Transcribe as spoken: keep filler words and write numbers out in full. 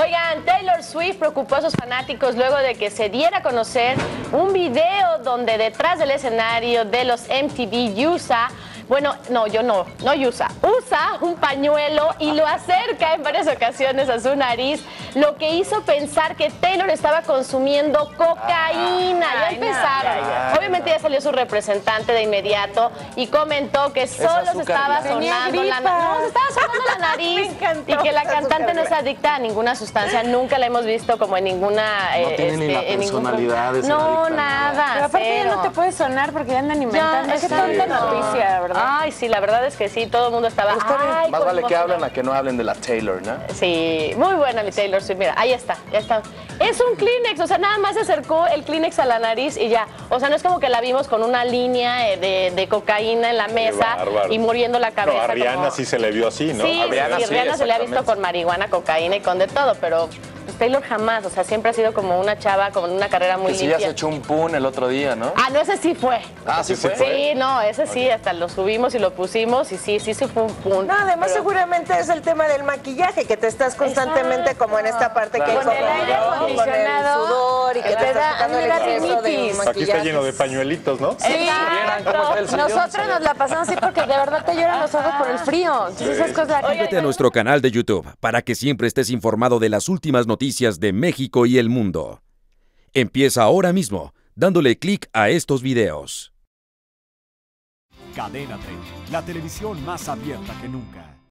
Oigan, Taylor Swift preocupó a sus fanáticos luego de que se diera a conocer un video donde detrás del escenario de los M T V U S A, bueno, no, yo no, no usa, usa un pañuelo y lo acerca en varias ocasiones a su nariz, lo que hizo pensar que Taylor estaba consumiendo cocaína. Ya empezaron. Obviamente ya salió su representante de inmediato y comentó que solo se estaba sonando la nariz. No, se estaba sonando la nariz y que la cantante no es adicta a ninguna sustancia. Nunca la hemos visto como en ninguna... No tiene ni la personalidad de ser No, adicta, nada. Pero aparte cero. ya no te puede sonar porque ya andan inventando. Ya, Qué tonta noticia, la verdad. Ay, sí, la verdad es que sí, todo el mundo estaba... Ay, Más vale que emocionado. hablen a que no hablen de la Taylor, ¿no? Sí, muy buena mi Taylor Swift. Mira, ahí está, ya está. Es un Kleenex, o sea, nada más se acercó el Kleenex a la nariz y ya. O sea, no es como que la vimos con una línea de, de cocaína en la mesa y muriendo la cabeza. No, a Rihanna como... sí se le vio así, ¿no? Sí, A sí, Rihanna sí, sí, Rihanna se le ha visto exactamente. con marihuana, cocaína y con de todo, pero pues, Taylor jamás, o sea, siempre ha sido como una chava con una carrera muy Que sí ya limpia. se echó un pun el otro día, ¿no? Ah, no, ese sí fue. Ah, ¿sí fue? Sí, no, ese sí, hasta lo subimos y lo pusimos y sí, sí, sí fue un punto. No, además pero... seguramente es el tema del maquillaje, que te estás constantemente Exacto. como en esta parte que hay Con como el aire ¿no? con el acondicionado, sudor y que te te da- estás a quitando mí el me da exceso de rinitis. maquillaje. Aquí está lleno de pañuelitos, ¿no? Sí, ¿Vieran cómo está el sillón? nosotros nos la pasamos así porque de verdad te lloran los ojos por el frío. Entonces esas cosas... Suscríbete a nuestro canal de YouTube para que siempre estés informado de las últimas noticias de México y el mundo. Empieza ahora mismo, dándole clic a estos videos. Cadena treinta, la televisión más abierta que nunca.